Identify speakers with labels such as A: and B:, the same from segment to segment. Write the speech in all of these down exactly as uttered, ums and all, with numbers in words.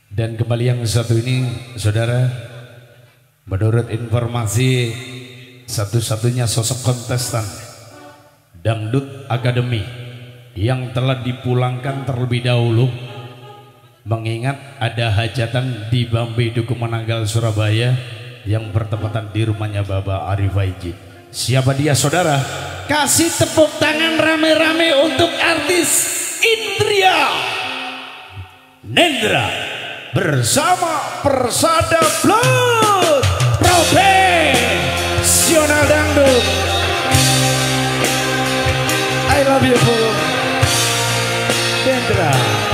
A: Dan kembali yang satu ini, saudara, menurut informasi satu-satunya sosok kontestan Dangdut Academy yang telah dipulangkan terlebih dahulu, mengingat ada hajatan di Bambi Duku Menanggal Surabaya yang bertepatan di rumahnya Bapak Arif Aiji. Siapa dia, saudara? Kasih tepuk tangan rame-rame untuk artis Indria Nendra bersama Persada Blood Profesional Dangdut. I love you for Nendra.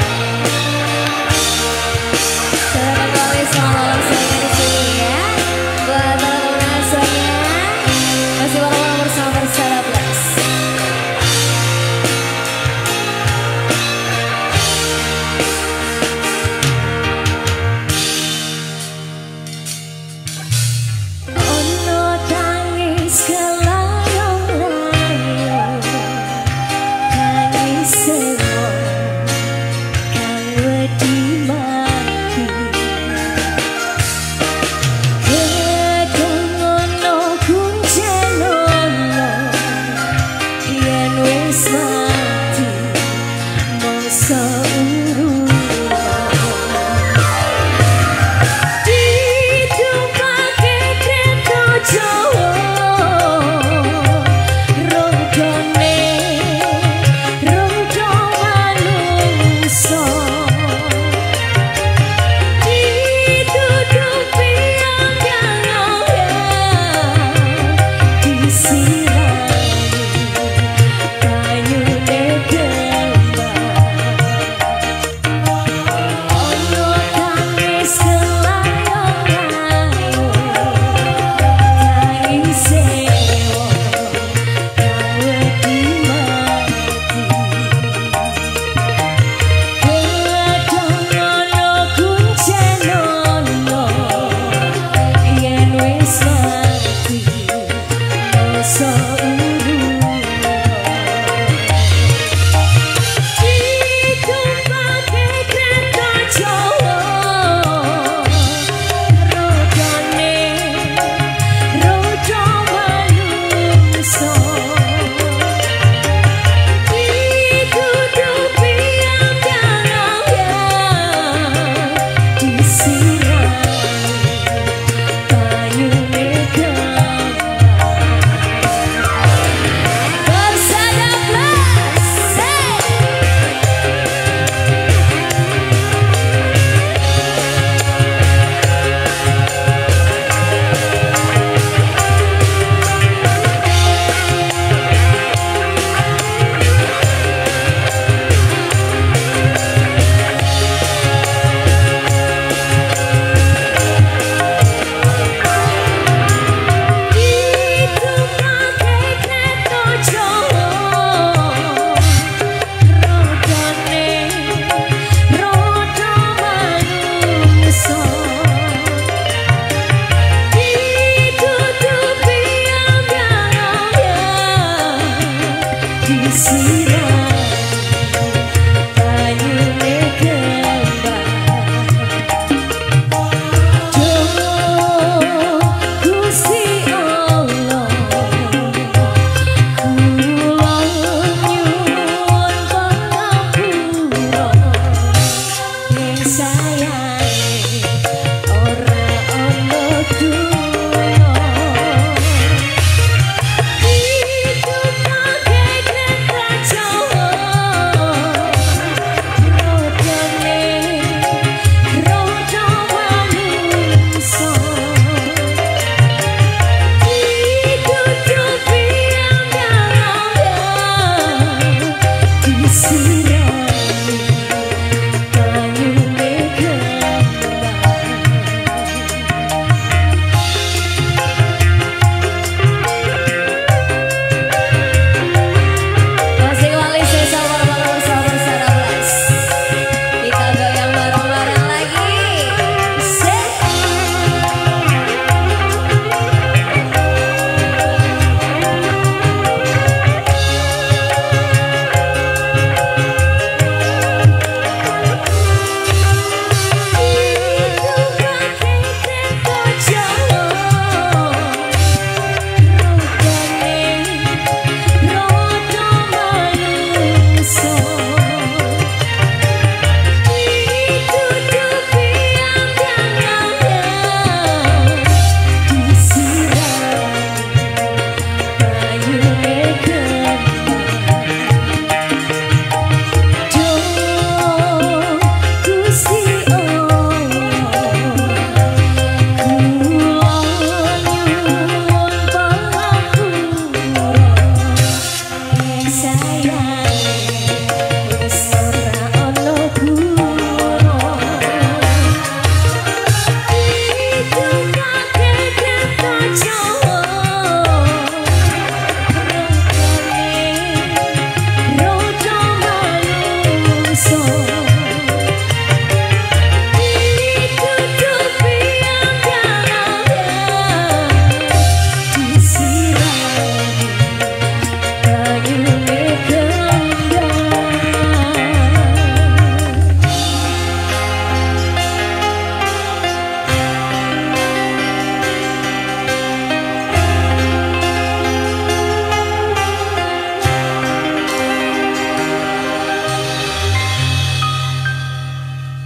B: Selamat kali selamat saya di sini ya. Buat teman-teman semuanya, masih bareng bersama Persada Plus.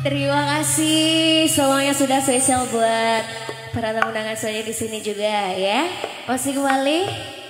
B: Terima kasih semuanya sudah spesial buat para tamu undangan saya di sini juga ya. Masih kembali.